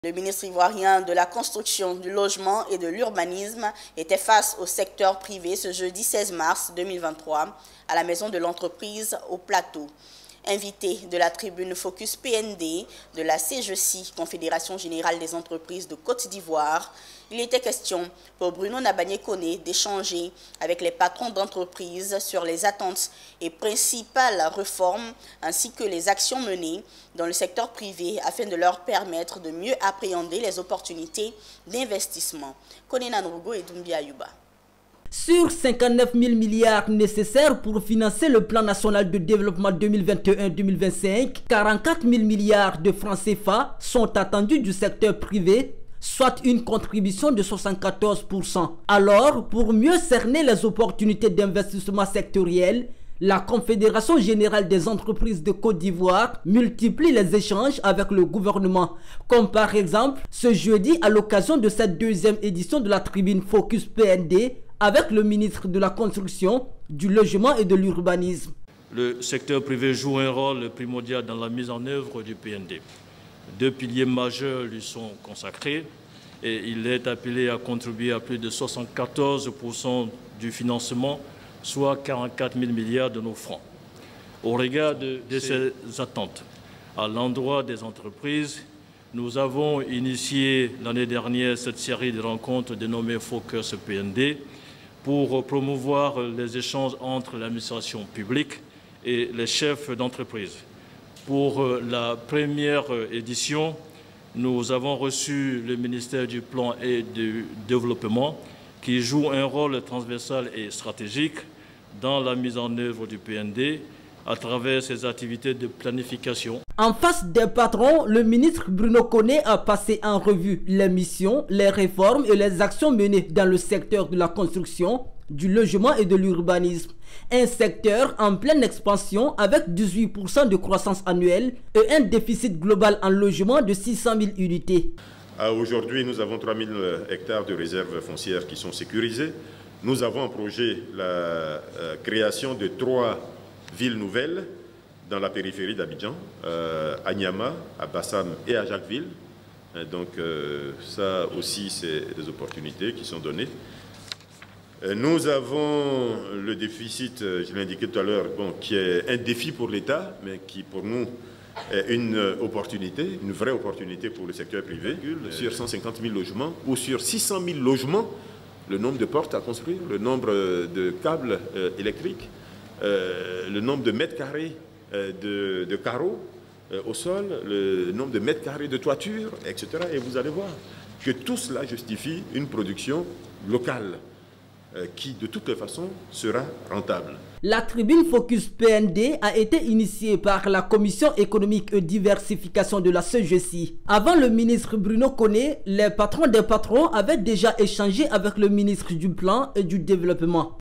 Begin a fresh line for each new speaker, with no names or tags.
Le ministre ivoirien de la Construction, du Logement et de l'Urbanisme était face au secteur privé ce jeudi 16 mars 2023 à la Maison de l'Entreprise au Plateau. Invité de la tribune Focus PND de la CGECI, Confédération Générale des Entreprises de Côte d'Ivoire, il était question pour Bruno Nabagné-Koné d'échanger avec les patrons d'entreprises sur les attentes et principales réformes ainsi que les actions menées dans le secteur privé afin de leur permettre de mieux appréhender les opportunités d'investissement. Koné Nanrugo et Doumbia Ayuba.
Sur 59 000 milliards nécessaires pour financer le plan national de développement 2021-2025, 44 000 milliards de francs CFA sont attendus du secteur privé, soit une contribution de 74%. Alors, pour mieux cerner les opportunités d'investissement sectoriel, la Confédération Générale des Entreprises de Côte d'Ivoire multiplie les échanges avec le gouvernement, comme par exemple ce jeudi à l'occasion de cette deuxième édition de la tribune Focus PND, avec le ministre de la Construction, du Logement et de l'Urbanisme.
Le secteur privé joue un rôle primordial dans la mise en œuvre du PND. Deux piliers majeurs lui sont consacrés et il est appelé à contribuer à plus de 74% du financement, soit 44 000 milliards de nos francs. Au regard de ces attentes, à l'endroit des entreprises, nous avons initié l'année dernière cette série de rencontres dénommées Focus PND, pour promouvoir les échanges entre l'administration publique et les chefs d'entreprise. Pour la première édition, nous avons reçu le ministère du Plan et du Développement qui joue un rôle transversal et stratégique dans la mise en œuvre du PND à travers ses activités de planification.
En face des patrons, le ministre Bruno Koné a passé en revue les missions, les réformes et les actions menées dans le secteur de la construction, du logement et de l'urbanisme. Un secteur en pleine expansion avec 18% de croissance annuelle et un déficit global en logement de 600 000 unités.
Aujourd'hui, nous avons 3 000 hectares de réserves foncières qui sont sécurisées. Nous avons en projet la création de 3 villes nouvelles dans la périphérie d'Abidjan, à Niama, à Bassam et à Jacquesville. Donc ça aussi, c'est des opportunités qui sont données. Nous avons le déficit, je l'ai indiqué tout à l'heure, qui est un défi pour l'État, mais qui pour nous est une opportunité, une vraie opportunité pour le secteur privé. Sur 150 000 logements ou sur 600 000 logements, le nombre de portes à construire, le nombre de câbles électriques, le nombre de mètres carrés de carreaux au sol, le nombre de mètres carrés de toiture, etc. Et vous allez voir que tout cela justifie une production locale qui, de toutes les façons, sera rentable.
La tribune Focus PND a été initiée par la Commission économique et diversification de la CGECI. Avant le ministre Bruno Koné, les patrons des patrons avaient déjà échangé avec le ministre du Plan et du Développement.